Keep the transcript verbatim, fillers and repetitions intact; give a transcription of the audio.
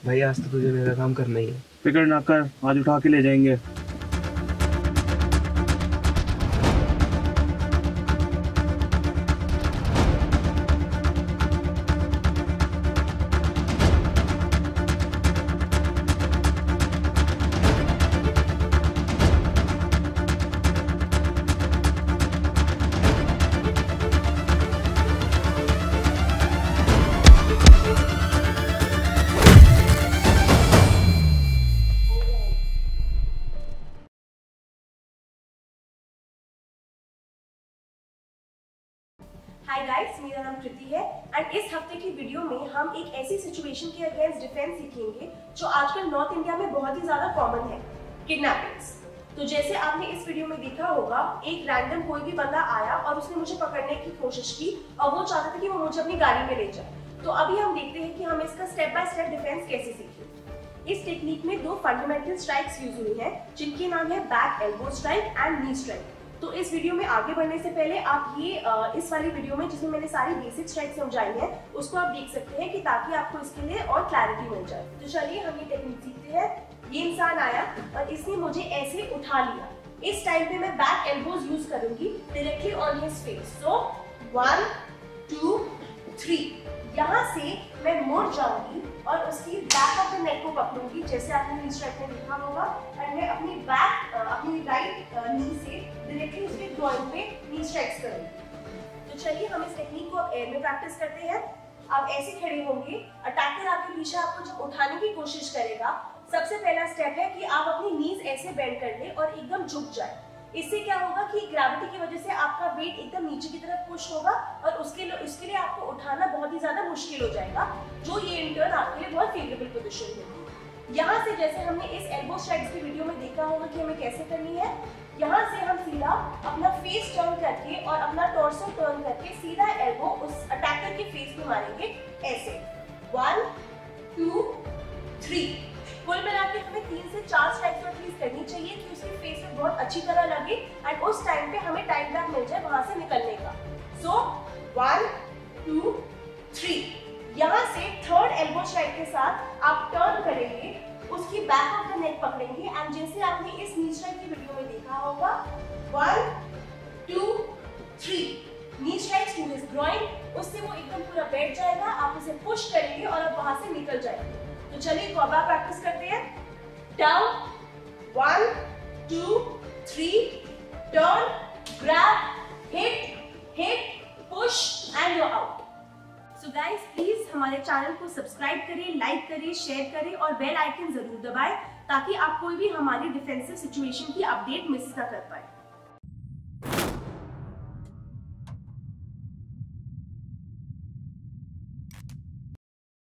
भाई आज तो तुझे मेरा काम करना ही है। फिक्र ना कर, आज उठा के ले जाएंगे। हाय गाइस, मेरा नाम कृति है एंड इस हफ्ते की वीडियो में हम एक ऐसी सिचुएशन के अगेंस्ट डिफेंस सीखेंगे जो आजकल नॉर्थ इंडिया में बहुत ही ज्यादा कॉमन है, किडनैपिंग्स। तो जैसे आपने इस वीडियो में देखा होगा, एक रैंडम कोई भी बंदा आया और उसने मुझे पकड़ने की कोशिश की और वो चाहता था कि वो मुझे अपनी गाड़ी में ले जाए। तो अभी हम देखते हैं कि हम इसका स्टेप बाय स्टेप डिफेंस कैसे सीखें। इस टेक्निक में दो फंडामेंटल स्ट्राइक्स यूज हुई हैं, जिनके नाम है back elbow strike and knee strike. तो इस वीडियो में आगे बढ़ने से पहले आप ये इस वाली वीडियो में जिसमें मैंने सारी बेसिक स्ट्राइक समझाई है उसको आप देख सकते हैं कि ताकि आपको इसके लिए और क्लैरिटी मिल जाए। तो चलिए हम ये टेक्निक सीखते हैं। ये इंसान आया और इसने मुझे ऐसे उठा लिया। इस टाइम पे मैं बैक एल्बोज यूज करूंगी directly on his face. So one two three, यहाँ से मैं मुड़ जाऊंगी और उसकी बैक ऑफ द नेक को पकड़ूंगी, जैसे आपने नी स्ट्राइक में देखा होगा। एंड मैं अपनी बैक अपनी राइट नी से डायरेक्टली उसके ग्रोइन पे नी स्ट्राइक्स करूंगी। तो चलिए हम इस टेक्निक को अब एयर में प्रैक्टिस करते हैं। आप ऐसे खड़े होंगे, अटैकर आपके पीछे आपको जब उठाने की कोशिश करेगा, सबसे पहला स्टेप है कि आप अपनी नीज ऐसे बेंड कर ले और एकदम झुक जाए। इससे क्या होगा कि ग्रेविटी की वजह से आपका वेट एकदम नीचे की तरफ पुश होगा और उसके लिए उसके लिए आपको उठाना बहुत ही ज्यादा मुश्किल हो जाएगा, जो ये इंटर्न आपके लिए बहुत फेवरेबल पोजीशन होगी। यहाँ से जैसे हमने इस एल्बो स्ट्राइक्स की वीडियो में देखा होगा कि हमें कैसे करनी है, यहाँ से हम सीधा अपना फेस टर्न करके और अपना टॉर्सो टर्न करके सीधा एल्बो उस अटैकर के फेस पे मारेंगे ऐसे। वन टू थ्री, कुल मिला के हमें तीन से चार स्ट्राइक्स एटलीस्ट करनी चाहिए कि उसके फेस पे बहुत अच्छी तरह लगे एंड उस टाइम पे हमें टाइम बैक मिल जाए वहां से निकलने का। सो वन टू थ्री, यहाँ से थर्ड एल्बो स्ट्राइक के साथ आप टर्न करेंगे, उसकी बैक ऑफ द नेक पकड़ेंगे एंड जैसे आपने इस नी स्ट्राइक की वीडियो में देखा होगा, one two three, knee strikes to his groin, उससे वो एकदम पूरा बैठ जाएगा, आप उसे पुश करेंगे और आप वहां से निकल जाएंगे। तो चलिए एक बार प्रैक्टिस करते हैं। Down, one two three, turn, grab, hit, hit, push and you out. So guys, please हमारे चैनल को सब्सक्राइब करें, लाइक करें, शेयर करें और बेल आइकन जरूर दबाएं ताकि आप कोई भी हमारी डिफेंसिव सिचुएशन की अपडेट मिस ना कर पाए।